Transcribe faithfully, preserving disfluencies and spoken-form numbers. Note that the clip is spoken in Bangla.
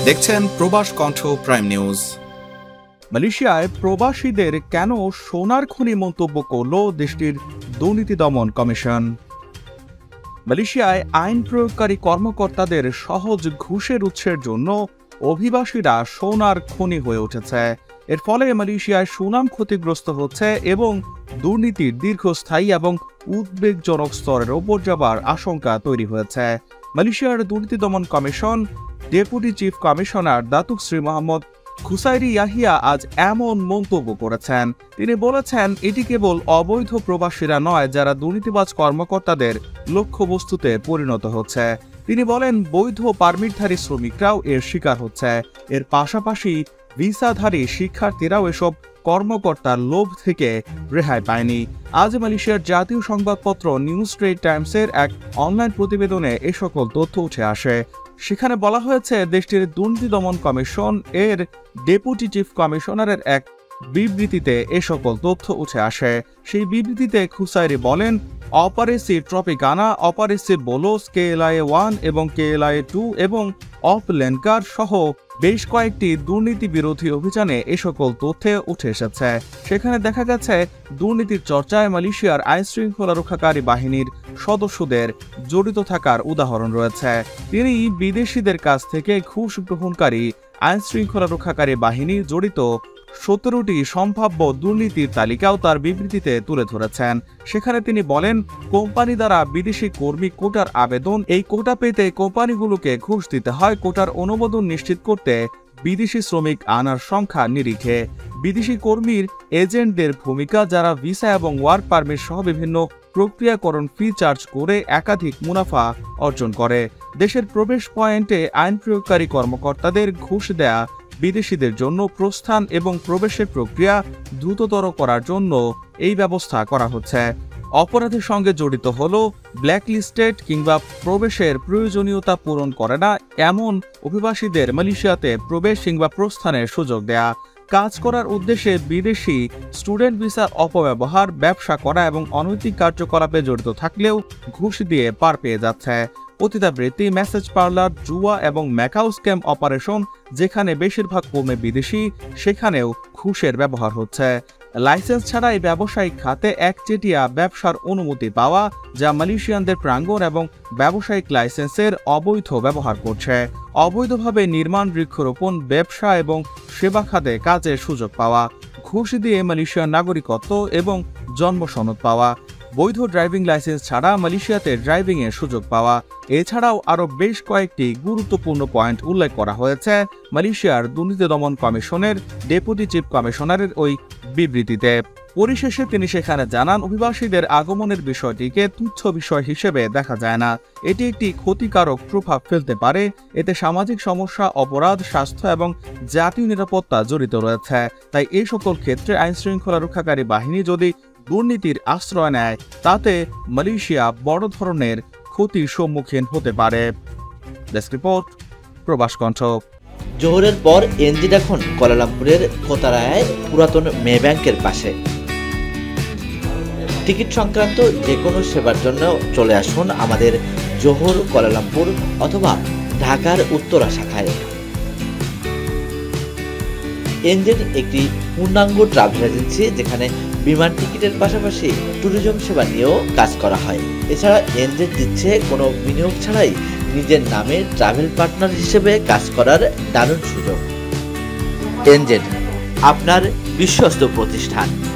দেখছেন প্রবাস কণ্ঠ প্রাইম নিউজ। মালয়েশিয়ায় প্রবাসীদের কেন সোনার খনি মন্তব্য করল দেশটির দুর্নীতি দমন কমিশন। মালয়েশিয়ায় আইন প্রয়োগকারী কর্মকর্তাদের সহজ ঘুষের উৎসের জন্য অভিবাসীরা সোনার খনি হয়ে উঠেছে। এর ফলে মালয়েশিয়ায় সুনাম ক্ষতিগ্রস্ত হচ্ছে এবং দুর্নীতির দীর্ঘস্থায়ী এবং উদ্বেগজনক স্তরের ওপর যাবার আশঙ্কা তৈরি হয়েছে। মালয়েশিয়ার দুর্নীতি দমন commission deputy chief commissioner Datuk Seri Mohammad Khusairi Yahya আজ এমন মন্তব্য করেছেন। তিনি বলেছেন, এটি কেবল অবৈধ প্রবাসীরা নয় যারা দুর্নীতিবাজ কর্মকর্তাদের লক্ষ্যবস্তুতে পরিণত হচ্ছে। তিনি বলেন, বৈধ পারমিটধারী শ্রমিকরাও এর শিকার হচ্ছে। এর পাশাপাশি ভিসাধারী শিক্ষার্থীরাও এসব কর্মকর্তার লোভ থেকে রেহাই পায়নি। আজ মালয়েশিয়ার জাতীয় সংবাদপত্র নিউজ স্ট্রেট টাইমসের এক অনলাইন প্রতিবেদনে এ সকল তথ্য উঠে আসে। সেখানে বলা হয়েছে, দেশটির দুর্নীতি দমন কমিশন এর ডেপুটি চিফ কমিশনারের এক বিবৃতিতে এ সকল তথ্য উঠে আসে। সেই বিবৃতিতে খুসাইরি বলেন, Operasi Tropicana, Operasi Bolos, KLI one এবং কেএলআই টু এবং অফ লেনকার সহ বেশ কয়েকটি দুর্নীতি বিরোধী অভিযানে এ সকল তথ্যে উঠে এসেছে। সেখানে দেখা গেছে, দুর্নীতির চর্চায় মালয়েশিয়ার আইন শৃঙ্খলা রক্ষাকারী বাহিনীর সদস্যদের জড়িত থাকার উদাহরণ রয়েছে। তিনি বিদেশিদের কাছ থেকে ঘুষ গ্রহণকারী আইন শৃঙ্খলা রক্ষাকারী বাহিনী জড়িত সতেরোটি সম্ভাব্য দুর্নীতির তালিকাও তার বিবৃতিতে তুলে ধরেছেন। সেখানে তিনি বলেন, কোম্পানি দ্বারা বিদেশি কর্মী কোটার আবেদন, এই কোটা পেতে কোম্পানিগুলোকে ঘুষ দিতে হয়। কোটার অনুমোদন নিশ্চিত করতে বিদেশি শ্রমিক আনার সংখ্যা নিরিখে বিদেশি কর্মীর এজেন্টদের ভূমিকা, যারা ভিসা এবং ওয়ার্ক পারমিট সহ বিভিন্ন প্রক্রিয়াকরণ ফি চার্জ করে একাধিক মুনাফা অর্জন করে। দেশের প্রবেশ পয়েন্টে আইন প্রয়োগকারী কর্মকর্তাদের ঘুষ দেয়া, বিদেশিদের জন্য প্রস্থান এবং প্রবেশের প্রক্রিয়া দ্রুততর করার জন্য এই ব্যবস্থা করা হচ্ছে। অপরাধের সঙ্গে জড়িত হল ব্ল্যাকলিস্টেড কিংবা প্রবেশের প্রয়োজনীয়তা পূরণ করে না এমন অভিবাসীদের মালয়েশিয়াতে প্রবেশ কিংবা প্রস্থানের সুযোগ দেয়া, কাজ করার উদ্দেশ্যে বিদেশি স্টুডেন্ট ভিসার অপব্যবহার, ব্যবসা করা এবং অনৈতিক কার্যকলাপে জড়িত থাকলেও ঘুষ দিয়ে পার পেয়ে যাচ্ছে। পতিতাবৃত্তি, মেসেজ পার্লার, জুয়া এবং ম্যাকাও স্ক্যাম অপারেশন, যেখানে বেশিরভাগ কর্মী বিদেশি, সেখানেও ঘুষের ব্যবহার হচ্ছে। লাইসেন্স ছাড়াই ব্যবসায়িক খাতে একচেটিয়া ব্যবসার অনুমতি পাওয়া, যা মালয়েশিয়ানদের প্রাঙ্গণ এবং ব্যবসায়িক লাইসেন্সের অবৈধ ব্যবহার করছে। অবৈধভাবে নির্মাণ, বৃক্ষরোপণ, ব্যবসা এবং সেবা খাতে কাজের সুযোগ পাওয়া, ঘুষ দিয়ে মালয়েশিয়ার নাগরিকত্ব এবং জন্ম সনদ পাওয়া, বৈধ ড্রাইভিং লাইসেন্স ছাড়া মালয়েশিয়াতে ড্রাইভিং এর সুযোগ পাওয়া। এছাড়াও আরও বেশ কয়েকটি গুরুত্বপূর্ণ পয়েন্ট উল্লেখ করা হয়েছে মালয়েশিয়ার দুর্নীতি দমন কমিশনের ডেপুটি চিফ কমিশনারের ওই বিবৃতিতে। পরিশেষে তিনি সেখানে জানান, অভিবাসীদের আগমনের বিষয়টিকে তুচ্ছ বিষয় হিসেবে দেখা যায় না। এটি একটি ক্ষতিকারক প্রভাব ফেলতে পারে। এতে সামাজিক সমস্যা, অপরাধ, স্বাস্থ্য এবং জাতীয় নিরাপত্তা জড়িত রয়েছে। তাই এই সকল ক্ষেত্রে আইন শৃঙ্খলা রক্ষাকারী বাহিনী যদি দুর্নীতির আশ্রয় নেয়, তাতে মালয়েশিয়া বড় ধরনের ক্ষতির সম্মুখীন হতে পারে। ডেস্ক রিপোর্ট, প্রবাস কণ্ঠ। জোহরের পর এনজিড এখন কুয়ালালামপুরের কোতারায় পুরাতন মে ব্যাংকের পাশে। টিকিট সংক্রান্ত যে কোনো সেবার জন্য চলে আসুন আমাদের জোহর, কুয়ালালামপুর অথবা ঢাকার উত্তরা শাখায়। এনজেড একটি পূর্ণাঙ্গ ট্রাভেল এজেন্সি, যেখানে বিমান টিকিটের পাশাপাশি ট্যুরিজম সেবা নিয়েও কাজ করা হয়। এছাড়া এনজেড দিচ্ছে কোনো বিনিয়োগ ছাড়াই নিজের নামে ট্রাভেল পার্টনার হিসেবে কাজ করার দারুণ সুযোগ। এনজেড আপনার বিশ্বস্ত প্রতিষ্ঠান।